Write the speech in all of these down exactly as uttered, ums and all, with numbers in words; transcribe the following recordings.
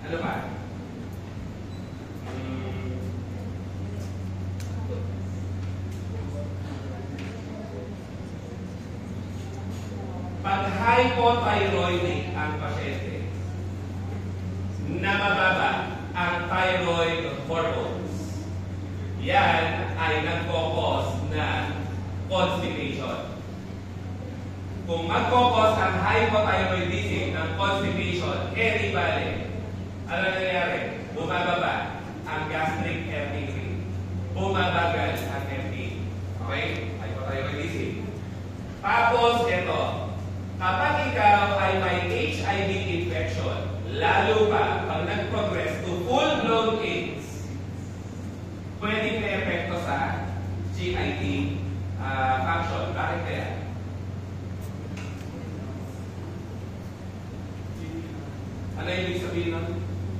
Ano ba? Hmm. Pag hypothyroidic ang pasyente, na mababa ang thyroid hormones, yan ay nagkokos ng constipation. Kung magkokos ang hypothyroidism ng constipation, eh di bale, ano nangyayari? Bumababa ang gastric emptying rate. Bumabagal ang emptying. Okay? Hypothyroidism. Tapos, ito. Kapag ikaw ay may H I V infection, lalo pa pag nag-progress to full-blown AIDS, pwedeng may epekto sa G I T uh, function. Bakit kaya? Ano yung ibig sabihin nun?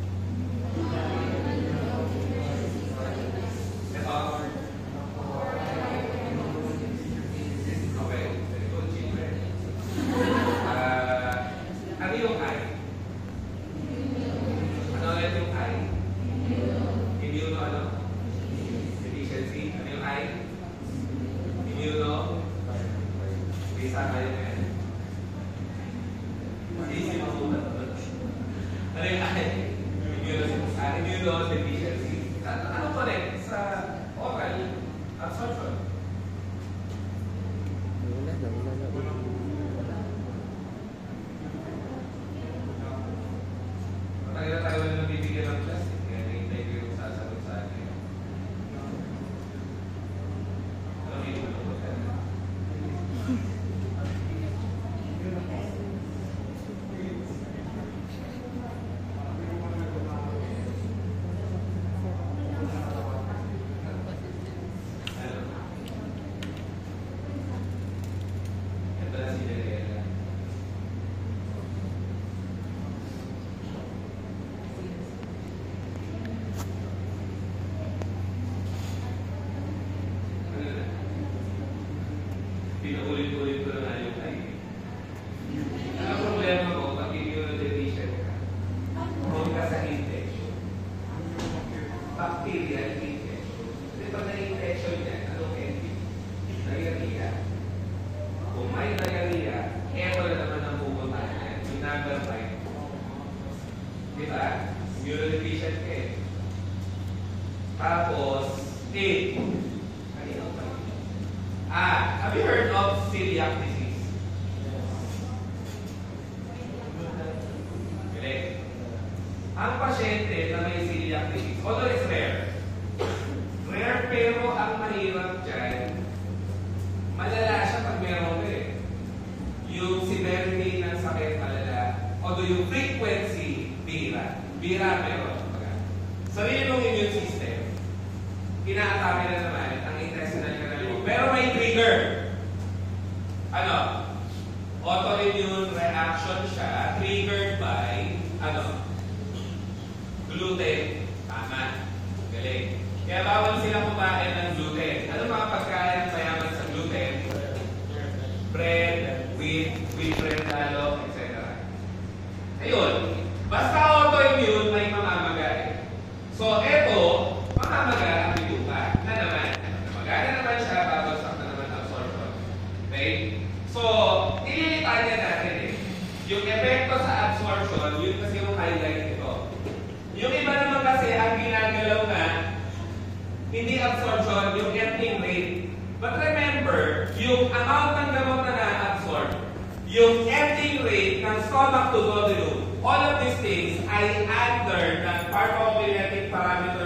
Ito. Okay. Very good, children. Uh, ano yung I? Ano ulit yung I? Immuno ano? Deficiency. Ano yung I? Immuno? Bisa kayo yan. Hindi si mabuhat. Ano yung I? Immunodeficiency. Ano connect sa oral absorption? Wala na, wala na. Matagal na tayo na bibigyan ng class. Kaya nahintay ko yung sasagot sa akin. Ano yung inuunod ka na? Pinuulit-ulit ko na nga yung I V. Ang problema ko, pag immunodeficient ka, prone ka sa infection. Bacterial infection. Kasi pag na-infection yan, anong ending? Diarrhea. Kung may diarrhea, eto na naman ang pupuntahan yan. Yung number five. Diba? Immunodeficient ka eh. Tapos, eight. Ah, have you heard of celiac disease? Galing. Ang pasyente na may celiac disease, although it's rare, rare pero ang mahirap dyan, malala siya pag meron ka eh. Yung severity ng sakit malala, although yung frequency, bira. Bira meron. Sarili mong immune system, inaatake na naman ang intestinal canal mo. Pero may trigger. Ano? Autoimmune reaction siya, triggered by, ano? Gluten. Tama. Galing. Kaya bawal sila kumain ng gluten. Ano mga pagkain mayaman sa gluten? Bread, wheat, wheat bread lalo, et cetera. Ayun. Basta autoimmune, may mamamagay. So, eto, mamamaga ang bituka. Na naman. Namagana naman siya, babagsak na naman absorption. Okay? So, ililitahan natin eh. Yung epekto sa absorption, yun kasi yung highlight ito. Yung iba naman kasi, ang ginagalaw na, hindi absorption, yung emptying rate. But remember, yung amount ng gamot na na-absorb, yung emptying rate ng stomach to duodenum, all of these things ay under ng pharmacokinetic parameter